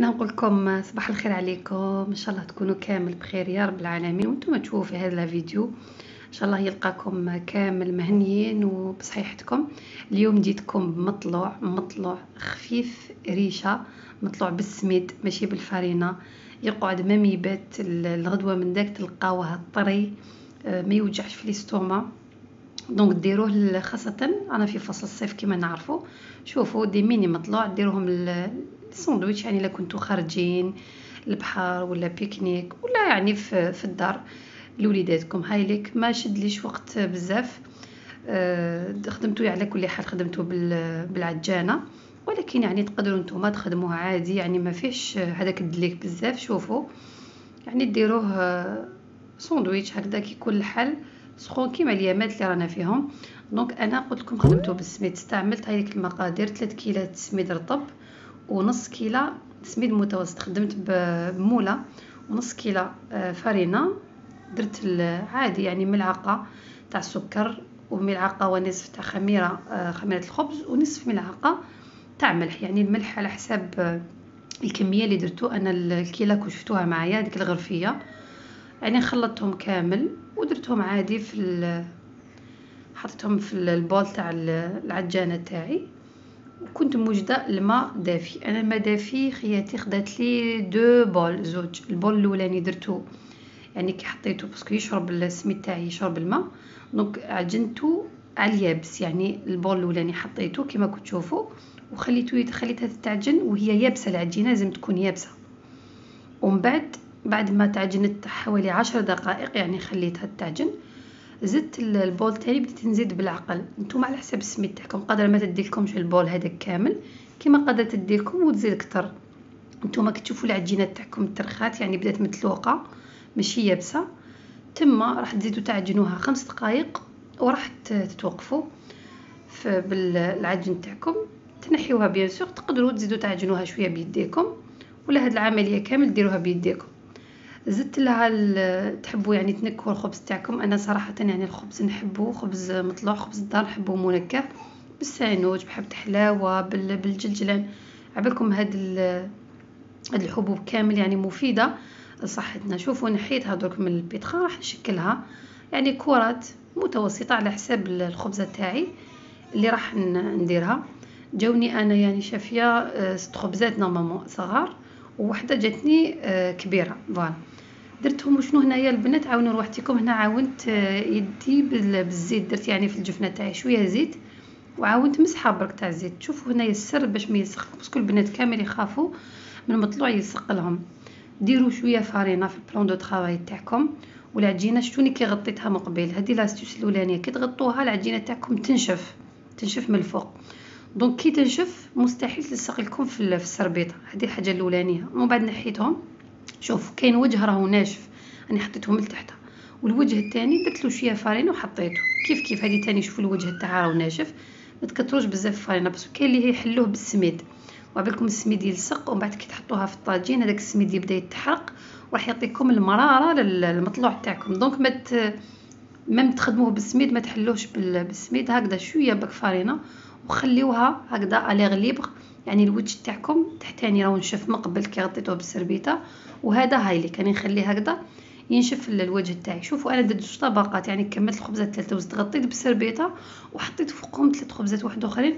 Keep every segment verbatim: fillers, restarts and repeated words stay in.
انا نقول لكم صباح الخير عليكم، ان شاء الله تكونوا كامل بخير يا رب العالمين. وانتم تشوفوا في هذا الفيديو ان شاء الله يلقاكم كامل مهنيين وبصحيحتكم. اليوم جيتكم بمطلوع مطلوع خفيف ريشه، مطلوع بالسميد ماشي بالفارينه، يقعد ما ميبات الغدوه من داك تلقاوه طري، ما يوجعش في الاستوما. دونك ديروه خاصة أنا في فصل الصيف كما نعرفوا. شوفوا دي ميني مطلوع ديروهم الساندويتش، يعني إلا كنتوا خارجين البحر ولا بيكنيك ولا يعني في, في الدار لوليداتكم. هاي ليك ما شدليش وقت بزاف، أه خدمتو على كل حال خدمتو بالعجانة، ولكن يعني تقدروا نتوما تخدموها عادي، يعني ما فيش هذاك الدليك بزاف. شوفوا يعني ديروه ساندويتش هكذا كيكون الحل سخون كيما اليامات اللي رانا فيهم. دونك انا قلت لكم خدمته بالسميد، استعملت هذيك المقادير ثلاثة كيلات سميد رطب ونص كيلة سميد متوسط، خدمت بموله ونص كيلة فرينه، درت عادي يعني ملعقه تاع سكر وملعقه ونصف تاع خميره خميره الخبز ونصف ملعقه تاع ملح، يعني الملح على حساب الكميه اللي درتو. انا الكيله كنت شفتوها معايا ديك الغرفيه، يعني خلطتهم كامل ودرتهم عادي في حطيتهم في البول تاع العجانه تاعي، وكنت موجده الماء دافي. انا الماء دافي خياتي خدات لي دو بول، زوج. البول الاولاني درتو يعني كي حطيته باسكو يشرب السميد تاعي يشرب الماء، دونك عجنته على اليابس. يعني البول الاولاني حطيته كما كنت تشوفوا وخليته خليتها تتعجن وهي يابسه، العجينه لازم تكون يابسه. ومن بعد بعد ما تعجنت حوالي عشر دقائق يعني خليتها تعجن، زدت البول تاعي بديت نزيد بالعقل. نتوما على حسب السميد تاعكم، قادره ما تديلكمش البول هذاك كامل كما قادره تديلكم وتزيد اكثر. نتوما كتشوفوا العجينه تاعكم ترخات يعني بدات متلوقه ماشي يابسه، تما راح تزيدوا تعجنوها خمس دقائق وراح تتوقفوا بالعجن تاعكم، تنحيوها بيان سور. تقدروا تزيدوا تعجنوها شويه بيديكم ولا هاد العمليه كامل ديروها بيديكم. زدت لها تحبوا يعني تنكهوا الخبز تاعكم. انا صراحه يعني الخبز نحبه خبز مطلوع، خبز الدار نحبه منكه بالسانوج بحبه حلاوه بالجلجلان. عبالكم هاد هاد الحبوب كامل يعني مفيده لصحتنا. شوفوا نحيتها درك من البيتخا، راح نشكلها يعني كرات متوسطه على حساب الخبزه تاعي اللي راح نديرها. جاوني انا يعني شافيه ست خبزات نورمالمون صغار ووحده جاتني كبيره. فوالا درتهم. وشنو هنايا البنات عاونوا روحتكم، هنا عاونت يدي بالزيت، درت يعني في الجفنه تاعي شويه زيت وعاونت مسحه برك تاع الزيت. شوفوا هنايا السر باش ما يلصق، باسكو البنات كامل يخافوا من المطلوع يلصق لهم. ديروا شويه فارينه في البلان دو طرافاي تاعكم. والعجينه شتوني كي غطيتها من قبل، هذه لاستيوس الاولانيه كي تغطوها العجينه تاعكم تنشف تنشف من الفوق. دونك كي تنشف مستحيل تلصق لكم في السربيطه، هذه الحاجه الاولانيه. ومن بعد نحيتهم. شوف كاين وجه راهو ناشف انا حطيتهم لتحت، والوجه الثاني درت له شويه فارينه وحطيته كيف كيف. هذه ثاني شوفوا الوجه تاعها راهو ناشف، ما تكثروش بزاف فارينه باسكو كاين اللي يحلوه بالسميد وعبالكم السميد يلصق، ومن بعد كي تحطوها في الطاجين هذاك السميد يبدا يتحرق وراح يعطيكم المراره للمطلوع تاعكم. دونك ما مت... ما تخدموه بالسميد ما تحلوش بالسميد، هكذا شويه بك فارينه وخليوها هكذا على غليبغ. يعني الوجه تاعكم تحتاني راهو نشف من قبل كي غطيتوه بالسربيته، وهذا هاي اللي كان نخليه هكذا ينشف الوجه تاعي. شوفوا انا درت جوج طبقات، يعني كملت الخبزات ثلاثه وزدت غطيت بالسربيته وحطيت فوقهم ثلاث خبزات واحد اخرين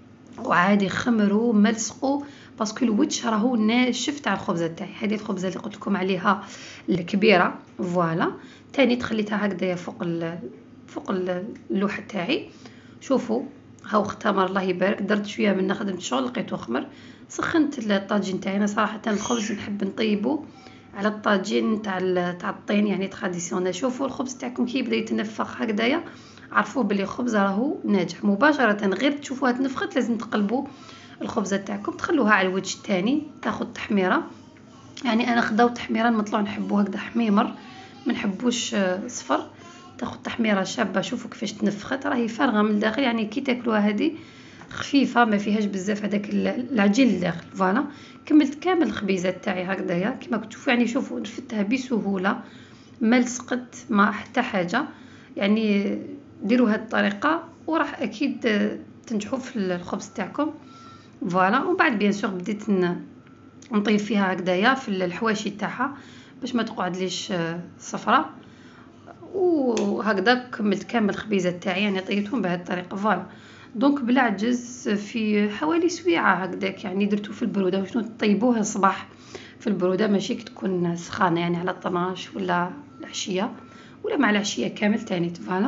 وعادي خمروا ملصقوا باسكو الوجه راهو ناشف تاع الخبزه تاعي. هذه الخبزه اللي قلت لكم عليها الكبيره. فوالا ثاني تخليتها هكذايا فوق ال... فوق اللوحه تاعي. شوفوا هاو اختمر الله يبارك. درت شويه من خدمت شغل لقيته خمر. سخنت الطاجين تاعي. انا صراحه الخبز نحب نطيبه على الطاجين تاع تاع الطين يعني تراديسيونيل. شوفوا الخبز تاعكم كي يبدا يتنفخ هكذايا عرفوا بلي الخبز راهو ناجح مباشره. غير تشوفوها تنفخت لازم تقلبوا الخبزه تاعكم تخلوها على الوجه الثاني تاخذ تحميره. يعني انا خداو تحميره المطلوع نحبوه هكذا حميمر ما نحبوش صفر، تاخذ تحميره شابه. شوفوا كيفاش تنفخت راهي فارغه من الداخل، يعني كي تاكلوها هذه خفيفه ما فيهاش بزاف هذاك العجين للداخل. فوالا كملت كامل الخبيزات تاعي هكذايا كما تشوفوا. يعني شوفوا نفتها بسهوله ما لصقت ما حتى حاجه. يعني ديروا هذه الطريقه وراح اكيد تنجحوا في الخبز تاعكم. فوالا ومن بعد بيان سور بديت نطيب فيها هكذايا في الحواشي تاعها باش ما تقعدليش صفرة. وهكذا كملت كامل الخبيزات تاعي، يعني طيبتهم بهذه الطريقه. فوالا دونك بالعجز في حوالي سويعه هكذاك، يعني درتو في البروده. وشنو تطيبوه الصباح في البروده، ماشي تكون سخانه يعني على اثناش ولا العشيه ولا مع العشيه كامل تاني. فوالا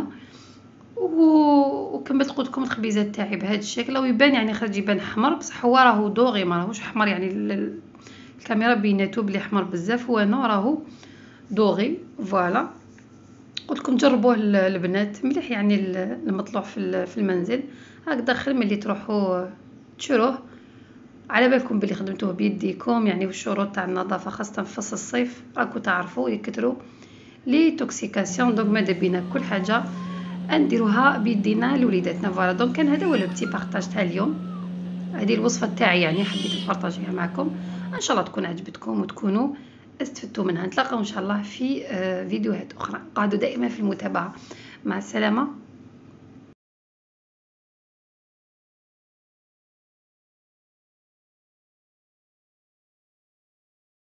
وكملت قلت لكم الخبيزات تاعي بهذا الشكل. ويبان يعني خرج يبان حمر، بصح هو راهو دوغي ما راهوش حمر، يعني الكاميرا بيناتو بلي حمر بزاف، هو انا راهو دوغي. فوالا قلت لكم جربوه البنات مليح، يعني المطلوع في في المنزل هكذا خير ملي تروحوا تشروه. على بالكم بلي خدمتوه بيديكم يعني، والشروط تاع النظافه خاصه في فصل الصيف راكو تعرفوا يكثروا لي توكسيكاسيون. دونك ماذا بينا كل حاجه نديروها بيدينا لوليداتنا. فوالا دونك كان هذا هو لو بتي بارطاج تاع اليوم، هذه الوصفه تاعي يعني حبيت نبارطاجيها معكم. ان شاء الله تكون عجبتكم وتكونوا استفدتوا منها. نتلاقاو ان شاء الله في فيديوهات اخرى. قعدوا دائما في المتابعه. مع السلامه.